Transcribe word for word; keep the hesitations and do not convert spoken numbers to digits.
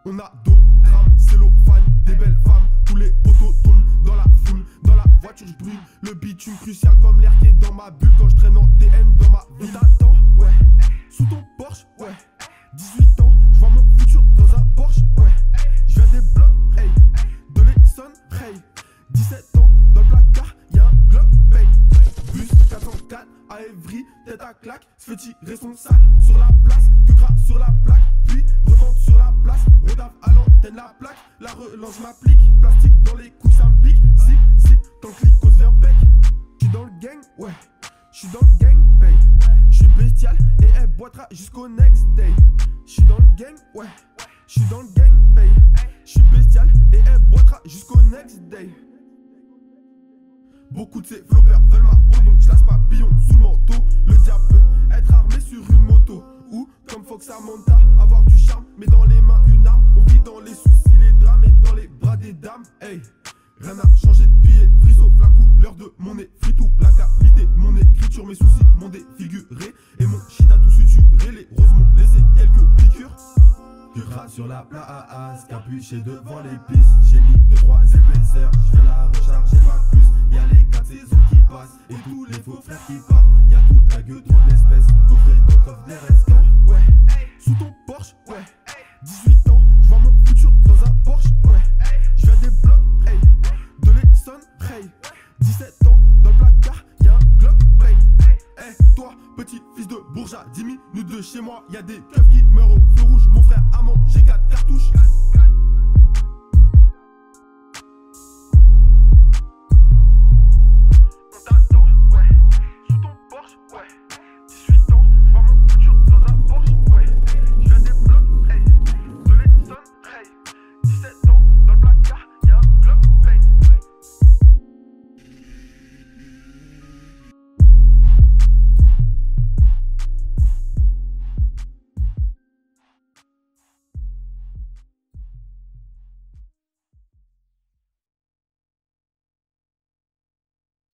On a dos, drame, cellophane, des belles femmes. Tous les poteaux tombent dans la foule. Dans la voiture je brûle le bitume crucial comme l'air qui est dans ma bulle. Quand je traîne en T N dans ma vie. T'attends, ouais, sous ton Porsche, ouais. dix-huit ans, je vois mon futur dans un Porsche, ouais. Je viens des blocs, hey, de l'Essonne, hey. dix-sept ans, dans le placard, y'a un Glock, bang. Bus quatre cent quatre à Evry, tête à claque. Se fait tirer son sac sur la place, que gras sur la plaque. Puis revente sur la place, Rodaf à l'antenne la plaque. La relance m'applique, plastique dans les couilles ça me pique. Zip, zip, tant que l'icos vient bec. J'suis dans le gang, ouais, j'suis dans le gang, babe. J'suis bestial et elle boitera jusqu'au next day. J'suis dans le gang, ouais, j'suis dans le gang, babe. J'suis bestial et elle boitera jusqu'au next day. Beaucoup de ces floppers veulent ma peau, donc je laisse papillon sous le manteau. Le diable peut être armé sur une moto, ou comme Fox Samantha, avoir du charme, mais dans les mains une arme. On vit dans les soucis, les drames et dans les bras des dames. Hey, rien n'a changé depuis Evry sauf la couleur de mon nez. Fritou, la qualité de mon écriture, mes soucis m'ont défiguré. Et mon shit a tout suturé, les roses m'ont laissé quelques piqûres. Que gras sur la place, capuché devant les pistes. J'ai mis deux trois épaisseurs, je viens la recharger ma puce. Y'a les quatre saisons qui passent et tous les faux frères qui partent. Y'a toute la gueule de l'espèce, coffré dans le coffre des restants. Ouais, sous ton Porsche, ouais. dix-huit ans, je vois mon futur dans un Porsche, ouais. Je viens des blocs, hey, de l'Essonne, hey. dix-sept ans, dans le placard, y'a un Glock, bang. Hey, toi, petit fils de bourgeat, dix minutes de chez moi, y'a des keufs qui